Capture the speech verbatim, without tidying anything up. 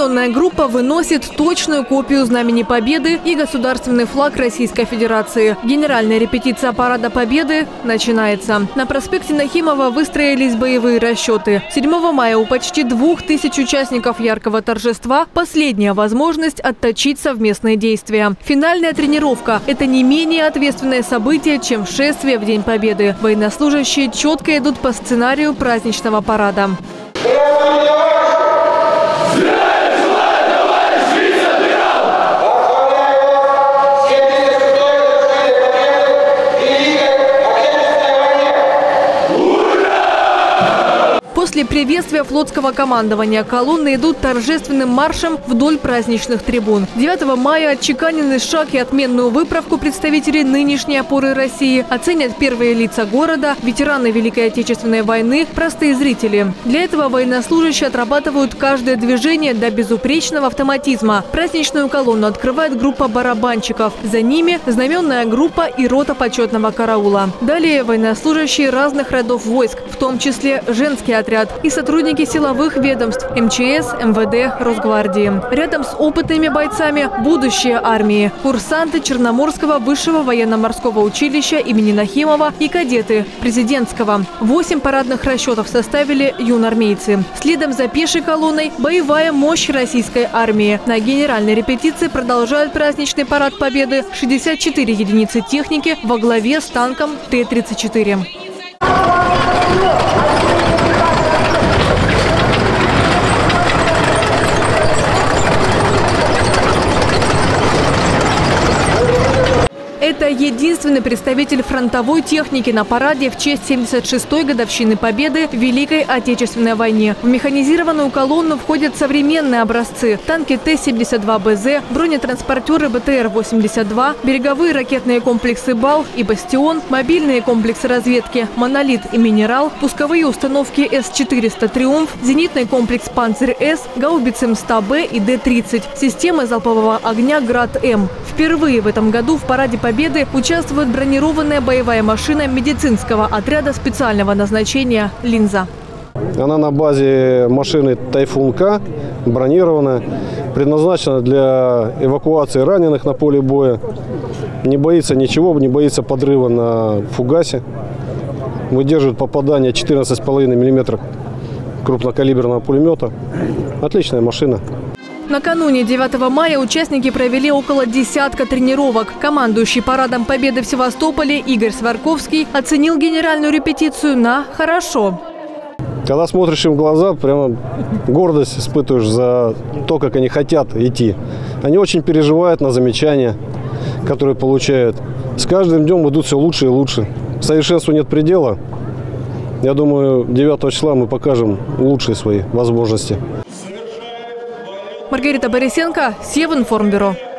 Объединенная группа выносит точную копию Знамени Победы и государственный флаг Российской Федерации. Генеральная репетиция Парада Победы начинается. На проспекте Нахимова выстроились боевые расчеты. седьмого мая у почти двух тысяч участников яркого торжества последняя возможность отточить совместные действия. Финальная тренировка – это не менее ответственное событие, чем шествие в День Победы. Военнослужащие четко идут по сценарию праздничного парада. После приветствия флотского командования колонны идут торжественным маршем вдоль праздничных трибун. девятого мая отчеканенный шаг и отменную выправку представителей нынешней опоры России оценят первые лица города, ветераны Великой Отечественной войны, простые зрители. Для этого военнослужащие отрабатывают каждое движение до безупречного автоматизма. Праздничную колонну открывает группа барабанщиков. За ними знаменная группа и рота почетного караула. Далее военнослужащие разных родов войск, в том числе женский отряд и сотрудники силовых ведомств эм че эс, эм вэ дэ, Росгвардии. Рядом с опытными бойцами будущее армии, курсанты Черноморского высшего военно-морского училища имени Нахимова и кадеты президентского. Восемь парадных расчетов составили юнармейцы. Следом за пешей колонной боевая мощь российской армии. На генеральной репетиции продолжают праздничный парад Победы шестьдесят четыре единицы техники во главе с танком Т тридцать четыре. Это единственный представитель фронтовой техники на параде в честь семьдесят шестой годовщины Победы в Великой Отечественной войне. В механизированную колонну входят современные образцы: танки Т семьдесят два бэ зэ, бронетранспортеры бэ тэ эр восемьдесят два, береговые ракетные комплексы «Бал» и «Бастион», мобильные комплексы разведки «Монолит» и «Минерал», пусковые установки эс четыреста «Триумф», зенитный комплекс «Панцирь-С», гаубицы эм сто бэ и дэ тридцать, системы залпового огня «Град-М». Впервые в этом году в параде Победы участвует бронированная боевая машина медицинского отряда специального назначения «Линза». Она на базе машины «Тайфун-К», бронированная, предназначена для эвакуации раненых на поле боя. Не боится ничего, не боится подрыва на фугасе. Выдерживает попадание четырнадцать с половиной миллиметров крупнокалиберного пулемета. Отличная машина. Накануне девятого мая участники провели около десятка тренировок. Командующий парадом Победы в Севастополе Игорь Сварковский оценил генеральную репетицию на «хорошо». Когда смотришь им в глаза, прямо гордость испытываешь за то, как они хотят идти. Они очень переживают на замечания, которые получают. С каждым днем идут все лучше и лучше. Совершенству нет предела. Я думаю, девятого числа мы покажем лучшие свои возможности. Маргарита Борисенко, Севинформбюро.